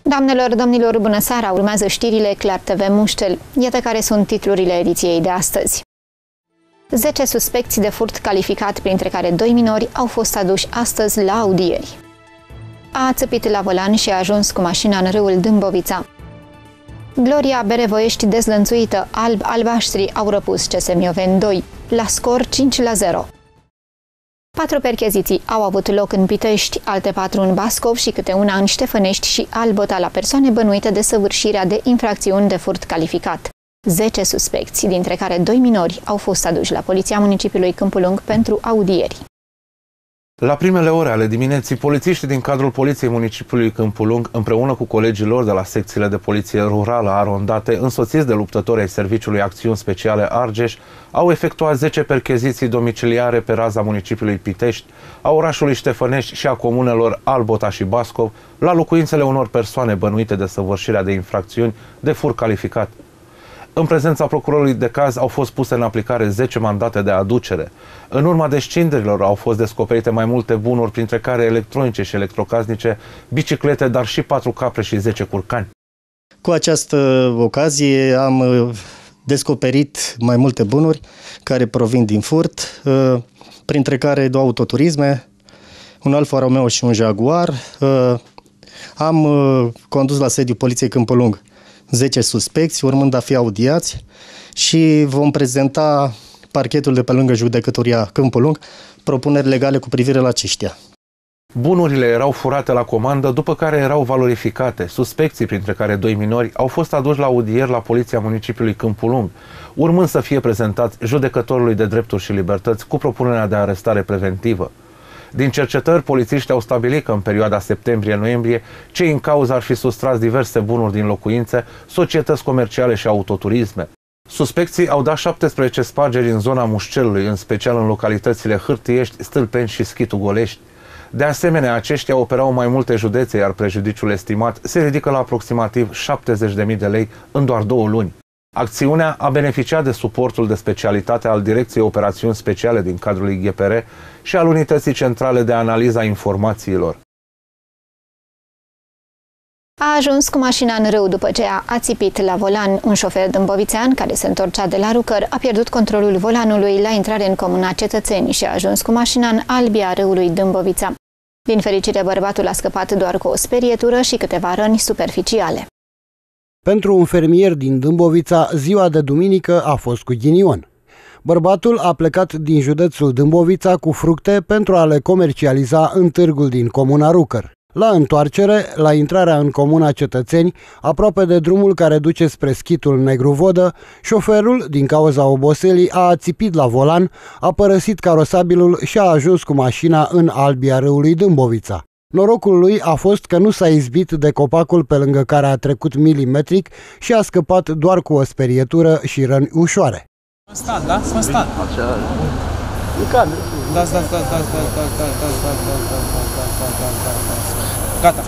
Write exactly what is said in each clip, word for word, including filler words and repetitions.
Doamnelor, domnilor, bună seara! Urmează știrile Clar T V Muștel. Iată care sunt titlurile ediției de astăzi. zece suspecți de furt calificat, printre care doi minori, au fost aduși astăzi la audieri. A țăpit la volan și a ajuns cu mașina în râul Dâmbovița. Gloria Berevoiești dezlănțuită, alb-albaștri au răpus C S Mioveni doi, la scor cinci la zero. Patru percheziții au avut loc în Pitești, alte patru în Bascov și câte una în Ștefănești și Albota la persoane bănuite de săvârșirea de infracțiuni de furt calificat. zece suspecți, dintre care doi minori, au fost aduși la Poliția Municipiului Câmpul Lung pentru audieri. La primele ore ale dimineții, polițiștii din cadrul Poliției Municipiului Câmpul Lung, împreună cu colegii lor de la secțiile de poliție rurală arondate, însoțiți de luptători ai Serviciului Acțiuni Speciale Argeș, au efectuat zece percheziții domiciliare pe raza municipiului Pitești, a orașului Ștefănești și a comunelor Albota și Bascov, la locuințele unor persoane bănuite de săvârșirea de infracțiuni de furt calificat. În prezența procurorului de caz au fost puse în aplicare zece mandate de aducere. În urma descinderilor au fost descoperite mai multe bunuri, printre care electronice și electrocasnice, biciclete, dar și patru capre și zece curcani. Cu această ocazie am descoperit mai multe bunuri care provin din furt, printre care două autoturisme, un Alfa Romeo și un Jaguar. Am condus la sediul Poliției Câmpul Lung zece suspecți, urmând a fi audiați, și vom prezenta parchetul de pe lângă Judecătoria Câmpul Lung propuneri legale cu privire la aceștia. Bunurile erau furate la comandă, după care erau valorificate. Suspecții, printre care doi minori, au fost aduși la audieri la Poliția Municipiului Câmpul Lung, urmând să fie prezentați judecătorului de drepturi și libertăți cu propunerea de arestare preventivă. Din cercetări, polițiștii au stabilit că în perioada septembrie-noiembrie cei în cauză ar fi sustras diverse bunuri din locuințe, societăți comerciale și autoturisme. Suspecții au dat șaptesprezece spargeri în zona Mușcelului, în special în localitățile Hârtiești, Stâlpeni și Schitu Golești. De asemenea, aceștia operau mai multe județe, iar prejudiciul estimat se ridică la aproximativ șaptezeci de mii de lei în doar două luni. Acțiunea a beneficiat de suportul de specialitate al Direcției Operațiuni Speciale din cadrul I G P R și al Unității Centrale de Analiză a Informațiilor. A ajuns cu mașina în râu după ce a ațipit la volan. Un șofer dâmbovițean care se întorcea de la Rucăr a pierdut controlul volanului la intrare în comuna Cetățeni și a ajuns cu mașina în albia râului Dâmbovița. Din fericire, bărbatul a scăpat doar cu o sperietură și câteva răni superficiale. Pentru un fermier din Dâmbovița, ziua de duminică a fost cu ghinion. Bărbatul a plecat din județul Dâmbovița cu fructe pentru a le comercializa în târgul din comuna Rucăr. La întoarcere, la intrarea în comuna Cetățeni, aproape de drumul care duce spre schitul Negru Vodă, șoferul, din cauza oboselii, a ațipit la volan, a părăsit carosabilul și a ajuns cu mașina în albia râului Dâmbovița. Norocul lui a fost că nu s-a izbit de copacul pe lângă care a trecut milimetric și a scăpat doar cu o sperietură și răni ușoare. Constant, da? Constant. Dați, dați, dați, dați, dați, dați, dați, dați, dați, dați, dați, dați. Gata.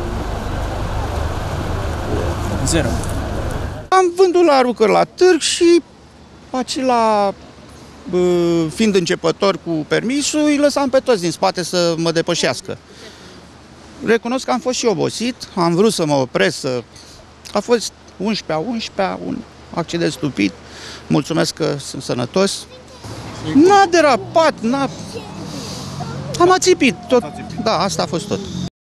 Zero. Am vândut la Rucăr la târg și acela, fiind începător cu permisul, îi lăsam pe toți din spate să mă depășească. Recunosc că am fost și obosit, am vrut să mă opresc, să... a fost unsprezece a unsprezece, un accident stupid, mulțumesc că sunt sănătos. N-a derapat, n-a... am ațipit tot, da, asta a fost tot.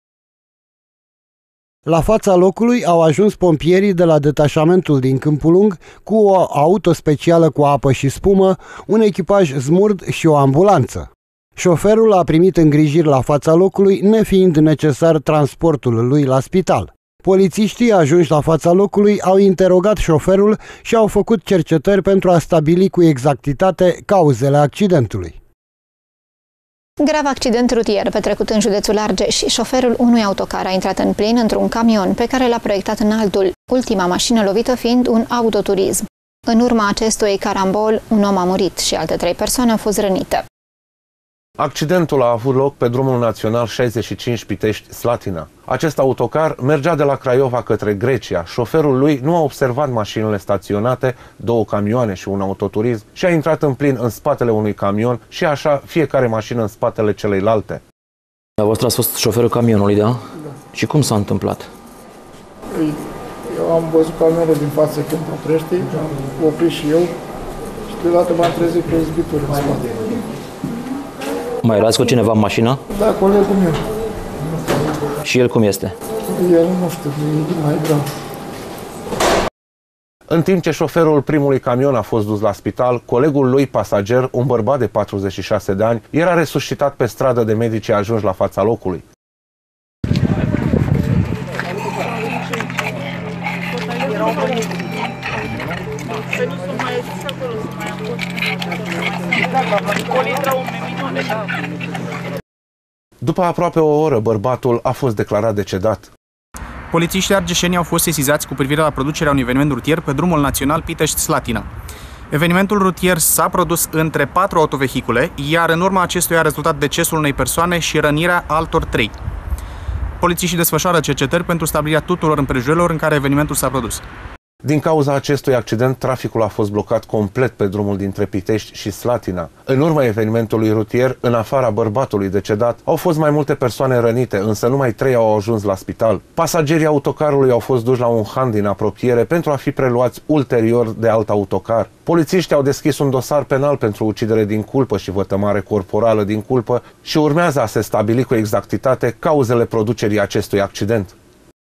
La fața locului au ajuns pompierii de la detașamentul din Câmpul Lung cu o auto specială cu apă și spumă, un echipaj smurd și o ambulanță. Șoferul a primit îngrijiri la fața locului, nefiind necesar transportul lui la spital. Polițiștii ajunși la fața locului au interogat șoferul și au făcut cercetări pentru a stabili cu exactitate cauzele accidentului. Grav accident rutier petrecut în județul Argeș. Șoferul unui autocar a intrat în plin într-un camion pe care l-a proiectat în altul, ultima mașină lovită fiind un autoturism. În urma acestui carambol, un om a murit și alte trei persoane au fost rănite. Accidentul a avut loc pe drumul național șaizeci și cinci Pitești-Slatina. Acest autocar mergea de la Craiova către Grecia. Șoferul lui nu a observat mașinile staționate, două camioane și un autoturism, și a intrat în plin în spatele unui camion și așa fiecare mașină în spatele celeilalte. Dumneavoastră ați fost șoferul camionului, da? Da. Și cum s-a întâmplat? Eu am văzut camionul din față când oprește, am oprit și eu și deodată m-am trezit cu izbituri în spate. Mai erați cu cineva în mașină? Da, colegul meu. Și el cum este? El nu știu, e mai grav. În timp ce șoferul primului camion a fost dus la spital, colegul lui pasager, un bărbat de patruzeci și șase de ani, era resuscitat pe stradă de medici ajunși la fața locului. După aproape o oră, bărbatul a fost declarat decedat. Polițiștii argeșeni au fost sesizați cu privire la producerea unui eveniment rutier pe drumul național Pitești-Slatina. Evenimentul rutier s-a produs între patru autovehicule, iar în urma acestuia a rezultat decesul unei persoane și rănirea altor trei. Polițiștii desfășoară cercetări pentru stabilirea tuturor împrejurărilor în care evenimentul s-a produs. Din cauza acestui accident, traficul a fost blocat complet pe drumul dintre Pitești și Slatina. În urma evenimentului rutier, în afara bărbatului decedat, au fost mai multe persoane rănite, însă numai trei au ajuns la spital. Pasagerii autocarului au fost duși la un han din apropiere pentru a fi preluați ulterior de alt autocar. Polițiștii au deschis un dosar penal pentru ucidere din culpă și vătămare corporală din culpă și urmează a se stabili cu exactitate cauzele producerii acestui accident.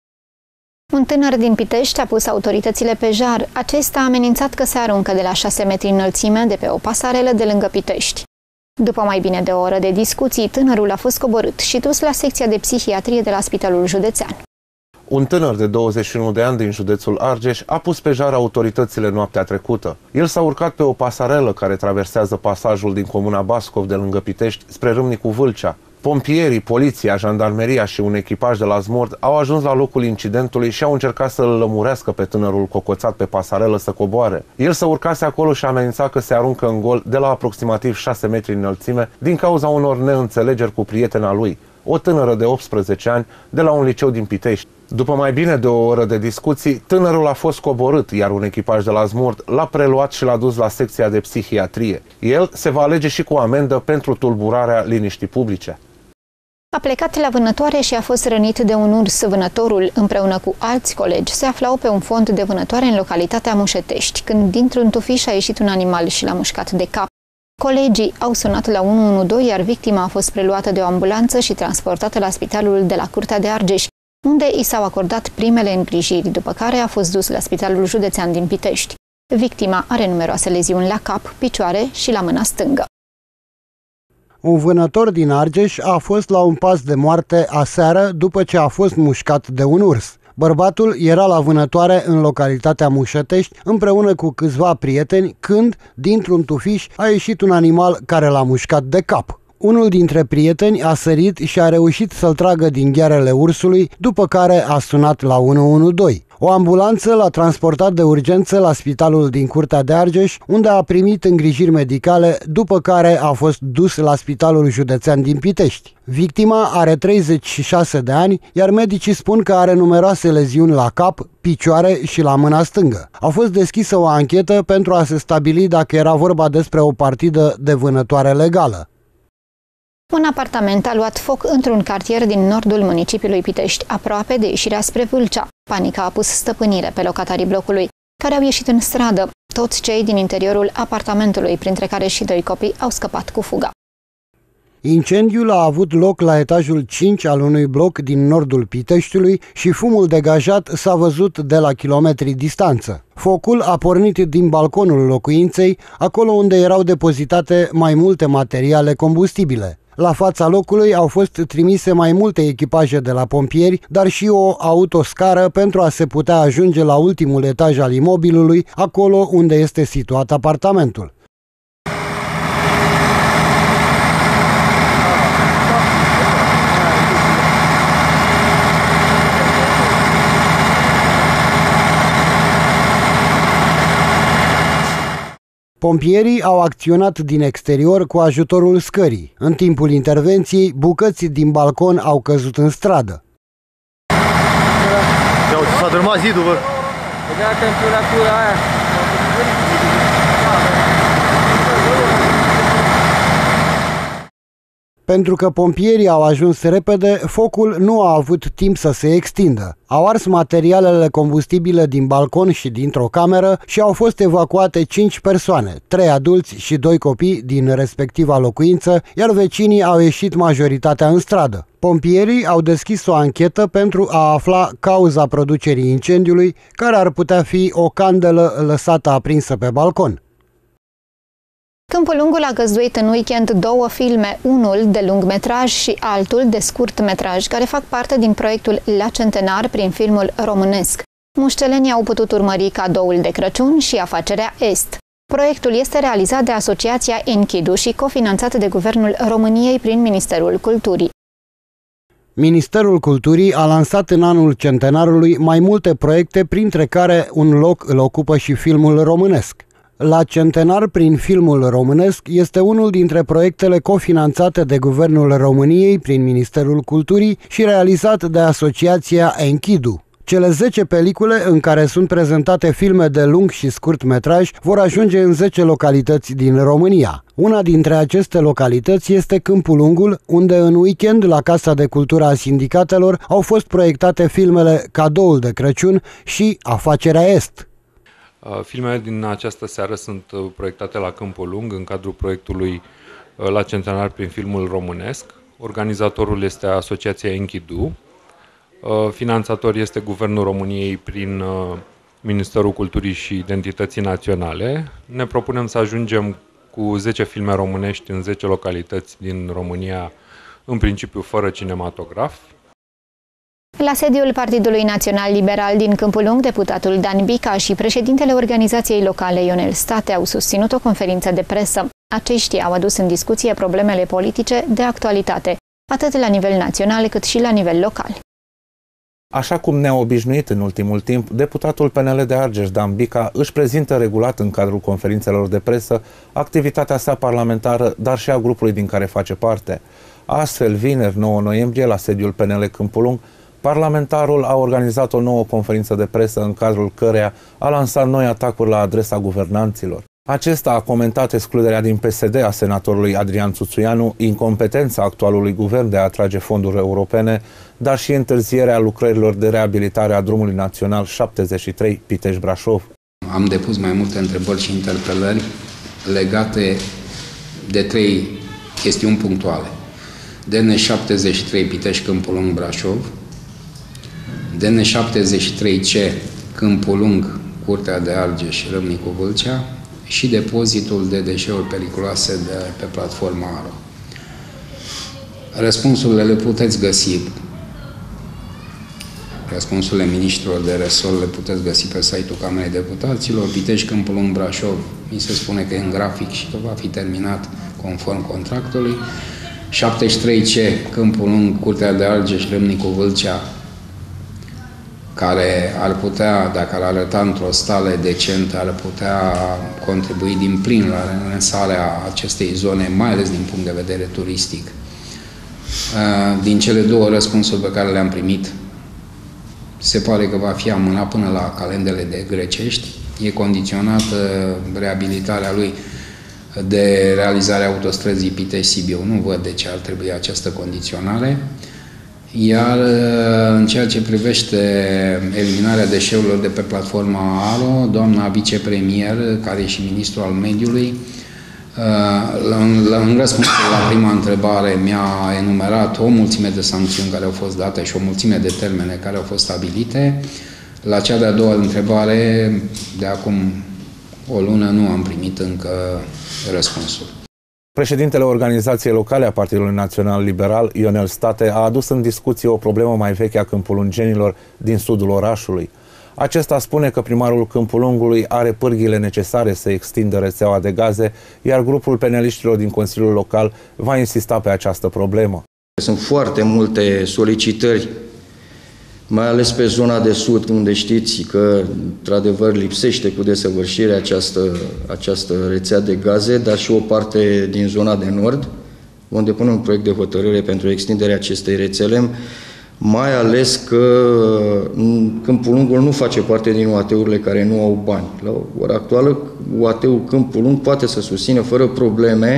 Un tânăr din Pitești a pus autoritățile pe jar. Acesta a amenințat că se aruncă de la șase metri înălțime de pe o pasarelă de lângă Pitești. După mai bine de o oră de discuții, tânărul a fost coborât și dus la secția de psihiatrie de la Spitalul Județean. Un tânăr de douăzeci și unu de ani din județul Argeș a pus pe jar autoritățile noaptea trecută. El s-a urcat pe o pasarelă care traversează pasajul din comuna Bascov de lângă Pitești spre Râmnicu Vâlcea. Pompierii, poliția, jandarmeria și un echipaj de la Smurd au ajuns la locul incidentului și au încercat să-l lămurească pe tânărul cocoțat pe pasarelă să coboare. El se urcase acolo și amenința că se aruncă în gol de la aproximativ șase metri înălțime din cauza unor neînțelegeri cu prietena lui, o tânără de optsprezece ani de la un liceu din Pitești. După mai bine de o oră de discuții, tânărul a fost coborât, iar un echipaj de la Smurd l-a preluat și l-a dus la secția de psihiatrie. El se va alege și cu amendă pentru tulburarea liniștii publice. A plecat la vânătoare și a fost rănit de un urs. Vânătorul, împreună cu alți colegi, se aflau pe un fond de vânătoare în localitatea Mușetești, când dintr-un tufiș a ieșit un animal și l-a mușcat de cap. Colegii au sunat la unu unu doi, iar victima a fost preluată de o ambulanță și transportată la spitalul de la Curtea de Argeș, unde i s-au acordat primele îngrijiri, după care a fost dus la Spitalul Județean din Pitești. Victima are numeroase leziuni la cap, picioare și la mâna stângă. Un vânător din Argeș a fost la un pas de moarte aseară după ce a fost mușcat de un urs. Bărbatul era la vânătoare în localitatea Mușetești împreună cu câțiva prieteni când, dintr-un tufiș, a ieșit un animal care l-a mușcat de cap. Unul dintre prieteni a sărit și a reușit să-l tragă din ghearele ursului, după care a sunat la unu unu doi. O ambulanță l-a transportat de urgență la spitalul din Curtea de Argeș, unde a primit îngrijiri medicale, după care a fost dus la Spitalul Județean din Pitești. Victima are treizeci și șase de ani, iar medicii spun că are numeroase leziuni la cap, picioare și la mâna stângă. A fost deschisă o anchetă pentru a se stabili dacă era vorba despre o partidă de vânătoare legală. Un apartament a luat foc într-un cartier din nordul municipiului Pitești, aproape de ieșirea spre Vâlcea. Panica a pus stăpânire pe locatarii blocului, care au ieșit în stradă. Toți cei din interiorul apartamentului, printre care și doi copii, au scăpat cu fuga. Incendiul a avut loc la etajul cinci al unui bloc din nordul Piteștiului și fumul degajat s-a văzut de la kilometri distanță. Focul a pornit din balconul locuinței, acolo unde erau depozitate mai multe materiale combustibile. La fața locului au fost trimise mai multe echipaje de la pompieri, dar și o autoscară pentru a se putea ajunge la ultimul etaj al imobilului, acolo unde este situat apartamentul. Pompierii au acționat din exterior cu ajutorul scării. În timpul intervenției, bucăți din balcon au căzut în stradă. S-a dărâmat zidul, bă! Vedea temperatura aia. Pentru că pompierii au ajuns repede, focul nu a avut timp să se extindă. Au ars materialele combustibile din balcon și dintr-o cameră și au fost evacuate cinci persoane, trei adulți și doi copii din respectiva locuință, iar vecinii au ieșit majoritatea în stradă. Pompierii au deschis o anchetă pentru a afla cauza producerii incendiului, care ar putea fi o candelă lăsată aprinsă pe balcon. Câmpul Lungul a găzduit în weekend două filme, unul de lungmetraj și altul de scurtmetraj, care fac parte din proiectul La Centenar prin filmul românesc. Muștelenii au putut urmări Cadoul de Crăciun și Afacerea Est. Proiectul este realizat de Asociația Enchidu și cofinanțat de Guvernul României prin Ministerul Culturii. Ministerul Culturii a lansat în anul centenarului mai multe proiecte, printre care un loc îl ocupă și filmul românesc. La Centenar prin filmul românesc este unul dintre proiectele cofinanțate de Guvernul României prin Ministerul Culturii și realizat de Asociația Enchidu. Cele zece pelicule în care sunt prezentate filme de lung și scurt metraj vor ajunge în zece localități din România. Una dintre aceste localități este Câmpul Lungul, unde în weekend la Casa de Cultură a Sindicatelor au fost proiectate filmele Cadoul de Crăciun și Afacerea Est. Filmele din această seară sunt proiectate la Câmpul Lung în cadrul proiectului La Centenar prin filmul românesc. Organizatorul este Asociația Enchidu. Finanțator este Guvernul României prin Ministerul Culturii și Identității Naționale. Ne propunem să ajungem cu zece filme românești în zece localități din România, în principiu fără cinematograf. La sediul Partidului Național Liberal din Câmpul Lung, deputatul Dan Bica și președintele organizației locale Ionel State au susținut o conferință de presă. Aceștia au adus în discuție problemele politice de actualitate, atât la nivel național cât și la nivel local. Așa cum ne-a obișnuit în ultimul timp, deputatul P N L de Argeș, Dan Bica, își prezintă regulat în cadrul conferințelor de presă activitatea sa parlamentară, dar și a grupului din care face parte. Astfel, vineri, nouă noiembrie, la sediul P N L Câmpul Lung, parlamentarul a organizat o nouă conferință de presă în cadrul căreia a lansat noi atacuri la adresa guvernanților. Acesta a comentat excluderea din P S D a senatorului Adrian Țuțuianu, incompetența actualului guvern de a atrage fonduri europene, dar și întârzierea lucrărilor de reabilitare a drumului național șaptezeci și trei Pitești-Brașov. Am depus mai multe întrebări și interpelări legate de trei chestiuni punctuale. D N șaptezeci și trei Pitești-Câmpul Lung Brașov, D N șaptezeci și trei C Câmpul Lung, Curtea de Argeș, Râmnicu Vâlcea și depozitul de deșeuri periculoase de pe platforma Aro. Răspunsurile le puteți găsi, răspunsurile ministrilor de resort le puteți găsi pe site-ul Camerei Deputaților. Pitești, Câmpul Lung, Brașov, mi se spune că e în grafic și tot va fi terminat conform contractului. șaptezeci și trei C Câmpul Lung, Curtea de Argeș, Râmnicu Vâlcea, care ar putea, dacă ar arăta într-o stare decentă, ar putea contribui din plin la relansarea acestei zone, mai ales din punct de vedere turistic. Din cele două răspunsuri pe care le-am primit, se pare că va fi amânat până la calendele de grecești. E condiționată reabilitarea lui de realizarea autostrăzii Pitești-Sibiu. Nu văd de ce ar trebui această condiționare. Iar în ceea ce privește eliminarea deșeurilor de pe platforma Aro, doamna vicepremier, care e și ministrul al mediului, în răspunsul la prima întrebare mi-a enumerat o mulțime de sancțiuni care au fost date și o mulțime de termene care au fost stabilite. La cea de-a doua întrebare, de acum o lună, nu am primit încă răspunsul. Președintele organizației locale a Partidului Național Liberal, Ionel State, a adus în discuție o problemă mai veche a câmpulungenilor din sudul orașului. Acesta spune că primarul Câmpul Lungului are pârghiile necesare să extindă rețeaua de gaze, iar grupul peneliștilor din Consiliul Local va insista pe această problemă. Sunt foarte multe solicitări, mai ales pe zona de sud, unde știți că, într-adevăr, lipsește cu desăvârșire această, această rețea de gaze, dar și o parte din zona de nord, unde punem un proiect de hotărâre pentru extinderea acestei rețele, mai ales că Câmpul Lungul nu face parte din U A T-urile care nu au bani. La ora actuală, U A T-ul Câmpul Lung poate să susțină fără probleme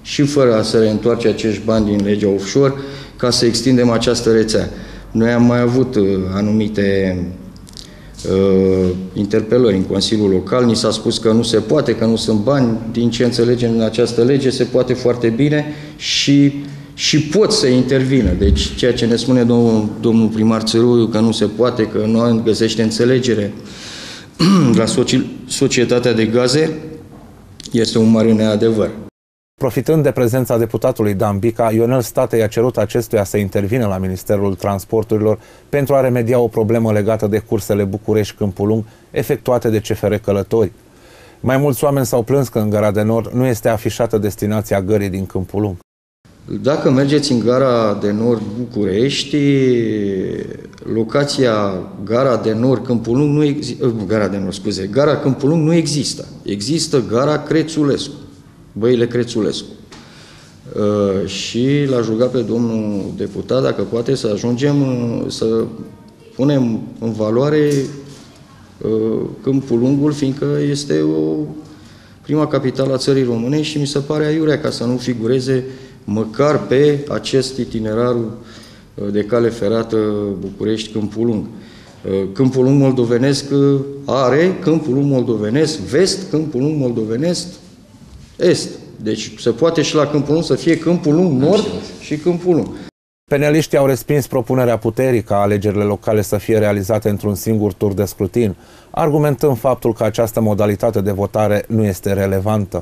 și fără a se reîntoarce acești bani din legea offshore, ca să extindem această rețea. Noi am mai avut uh, anumite uh, interpelări în Consiliul Local, ni s-a spus că nu se poate, că nu sunt bani. Din ce înțelegem în această lege, se poate foarte bine și, și pot să intervină. Deci ceea ce ne spune domnul, domnul primar Țăruiu, că nu se poate, că nu găsește înțelegere la societatea de gaze, este un mare neadevăr. Profitând de prezența deputatului Dan Bica, Ionel State i-a cerut acestuia să intervină la Ministerul Transporturilor pentru a remedia o problemă legată de cursele București-Câmpul Lung efectuate de C F R Călători. Mai mulți oameni s-au plâns că în Gara de Nord nu este afișată destinația gării din Câmpul Lung. Dacă mergeți în Gara de Nord București, locația Gara de Nord Câmpul Lung nu există, Gara de Nord, scuze, Gara Câmpul Lung nu există. Există Gara Crețulescu, Băile Crețulescu. Uh, și l-aș ruga pe domnul deputat dacă poate să ajungem să punem în valoare uh, Câmpul Lungul, fiindcă este o prima capitală a țării românești și mi se pare aiurea ca să nu figureze măcar pe acest itinerar de cale ferată București-Câmpul Lung. Câmpul Lung moldovenesc are Câmpul Lung moldovenesc vest, Câmpul Lung moldovenesc est. Deci se poate și la Câmpul Lung să fie Câmpul Lung nord și Câmpul Lung. Peneliștii au respins propunerea puterii ca alegerile locale să fie realizate într-un singur tur de scrutin, argumentând faptul că această modalitate de votare nu este relevantă.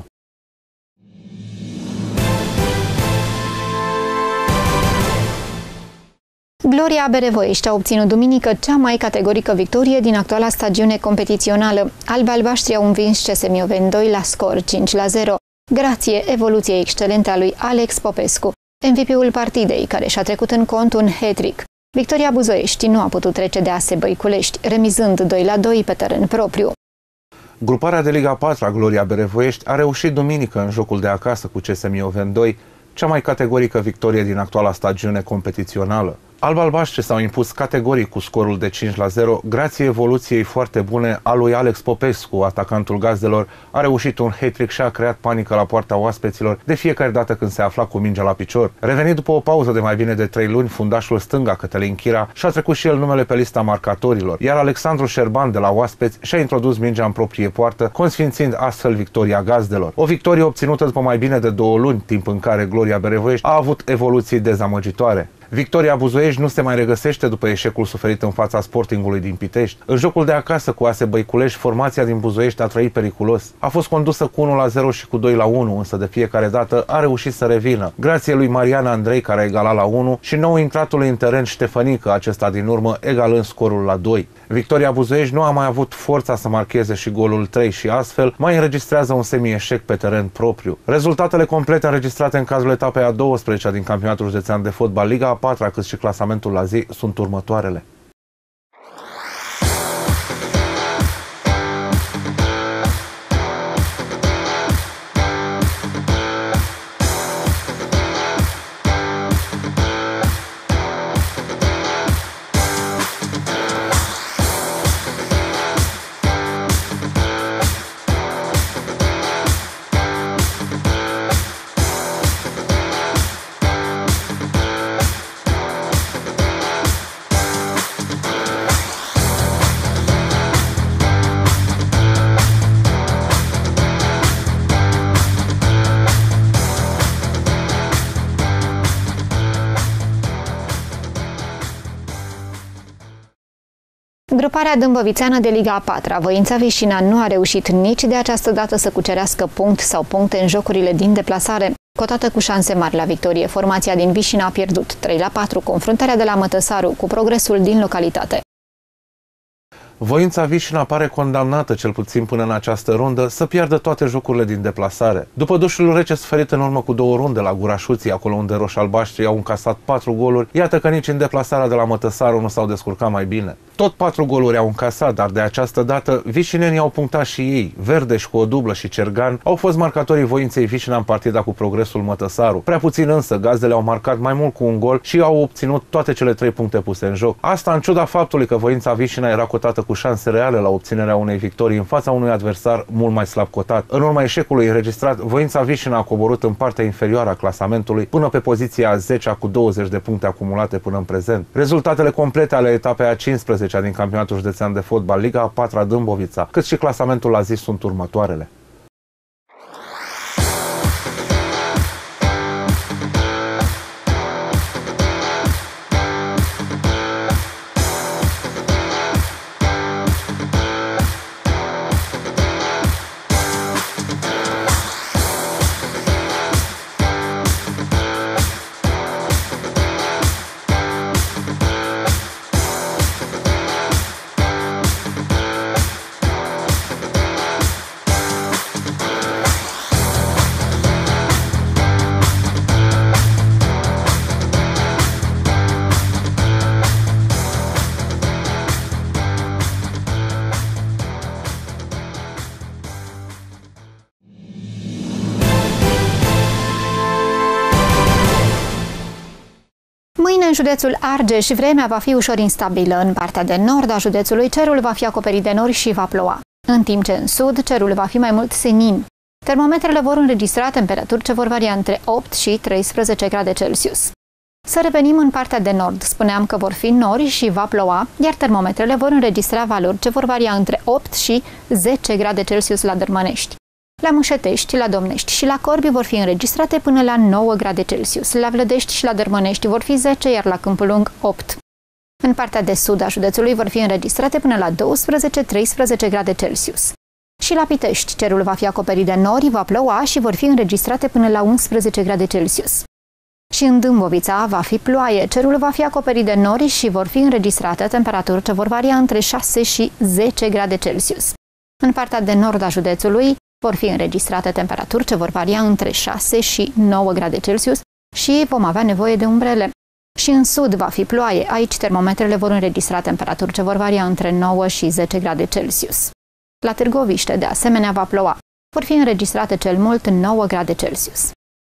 Gloria Berevoiești a obținut duminică cea mai categorică victorie din actuala stagiune competițională. Albi-albaștri au învins C S Mioveni doi la scor cinci la zero, grație evoluției excelente a lui Alex Popescu, M V P-ul partidei, care și-a trecut în cont un hat-trick. Victoria Buzoiești nu a putut trece de A S E Băiculești, remizând doi la doi pe teren propriu. Gruparea de Liga a patra, Gloria Berevoiești, a reușit duminică în jocul de acasă cu C S Mioveni doi, cea mai categorică victorie din actuala stagiune competițională. Albi-albaștri s-au impus categoric cu scorul de cinci la zero, grație evoluției foarte bune a lui Alex Popescu, atacantul gazdelor, a reușit un hat-trick și a creat panică la poarta oaspeților de fiecare dată când se afla cu mingea la picior. Revenit după o pauză de mai bine de trei luni, fundașul stânga Cătălin Chira și-a trecut și el numele pe lista marcatorilor, iar Alexandru Șerban de la oaspeți și-a introdus mingea în proprie poartă, consfințind astfel victoria gazdelor. O victorie obținută după mai bine de două luni, timp în care Gloria Berevoiești a avut evoluții dezamăgitoare. Victoria Buzoiești nu se mai regăsește după eșecul suferit în fața Sportingului din Pitești. În jocul de acasă cu A S E Băiculești, formația din Buzoiești a trăit periculos. A fost condusă cu unu la zero și cu doi la unu, însă de fiecare dată a reușit să revină, grație lui Marian Andrei, care a egalat la unu, și nou intratului în teren Ștefănică, acesta din urmă egalând scorul la doi. Victoria Buzoiești nu a mai avut forța să marcheze și golul trei și astfel mai înregistrează un semi-eșec pe teren propriu. Rezultatele complete înregistrate în cazul etapei a douăsprezecea din campionatul județean de fotbal Liga a patra, cât și clasamentul la zi, sunt următoarele. Gruparea dâmbovițeană de Liga a patra, Voința Vișina, nu a reușit nici de această dată să cucerească punct sau puncte în jocurile din deplasare. Cotată cu șanse mari la victorie, formația din Vișina a pierdut trei la patru confruntarea de la Mătăsaru cu Progresul din localitate. Voința Vișina pare condamnată, cel puțin până în această rundă, să piardă toate jocurile din deplasare. După dușul rece suferit în urmă cu două runde la Gurașuții, acolo unde roș-albaștrii au încasat patru goluri, iată că nici în deplasarea de la Mătăsaru nu s-au descurcat mai bine. Tot patru goluri au încasat, dar de această dată vișinenii au punctat și ei. Verdeș cu o dublă și Cergan au fost marcatorii Voinței Vișina în partida cu Progresul Mătăsaru. Prea puțin însă, gazdele au marcat mai mult cu un gol și au obținut toate cele trei puncte puse în joc. Asta în ciuda faptului că Voința Vișina era cotată cu șanse reale la obținerea unei victorii în fața unui adversar mult mai slab cotat. În urma eșecului înregistrat, Voința Vișina a coborât în partea inferioară a clasamentului până pe poziția a zecea cu douăzeci de puncte acumulate până în prezent. Rezultatele complete ale etapei a cincizecea din campionatul județean de fotbal Liga a patra Dâmbovița, cât și clasamentul la zi sunt următoarele. Mâine în județul Argeș vremea va fi ușor instabilă. În partea de nord a județului cerul va fi acoperit de nori și va ploua, în timp ce în sud cerul va fi mai mult senin. Termometrele vor înregistra temperaturi ce vor varia între opt și treisprezece grade Celsius. Să revenim în partea de nord. Spuneam că vor fi nori și va ploua, iar termometrele vor înregistra valori ce vor varia între opt și zece grade Celsius la Dărmănești. La Mușetești, la Domnești și la Corbi vor fi înregistrate până la nouă grade Celsius. La Vlădești și la Dărmănești vor fi zece, iar la Câmpul Lung opt. În partea de sud a județului vor fi înregistrate până la douăsprezece treisprezece grade Celsius. Și la Pitești cerul va fi acoperit de nori, va ploua și vor fi înregistrate până la unsprezece grade Celsius. Și în Dâmbovița va fi ploaie, cerul va fi acoperit de nori și vor fi înregistrate temperaturi ce vor varia între șase și zece grade Celsius. În partea de nord a județului vor fi înregistrate temperaturi ce vor varia între șase și nouă grade Celsius și vom avea nevoie de umbrele. Și în sud va fi ploaie, aici termometrele vor înregistra temperaturi ce vor varia între nouă și zece grade Celsius. La Târgoviște, de asemenea, va ploua. Vor fi înregistrate cel mult nouă grade Celsius.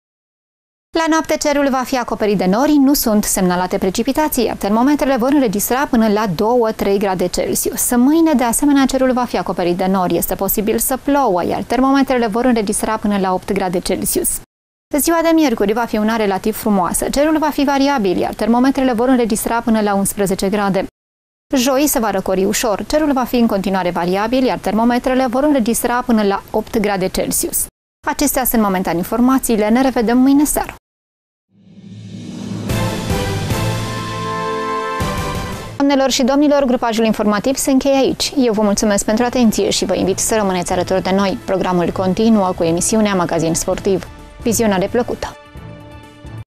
La noapte cerul va fi acoperit de nori, nu sunt semnalate precipitații, iar termometrele vor înregistra până la doi trei grade Celsius. Mâine, de asemenea, cerul va fi acoperit de nori, este posibil să plouă, iar termometrele vor înregistra până la opt grade Celsius. Ziua de miercuri va fi una relativ frumoasă, cerul va fi variabil, iar termometrele vor înregistra până la unsprezece grade. Joi se va răcori ușor, cerul va fi în continuare variabil, iar termometrele vor înregistra până la opt grade Celsius. Acestea sunt momentan informațiile, ne revedem mâine seară. Doamnelor și domnilor, grupajul informativ se încheie aici. Eu vă mulțumesc pentru atenție și vă invit să rămâneți alături de noi. Programul continuă cu emisiunea Magazin Sportiv. Vizionare plăcută!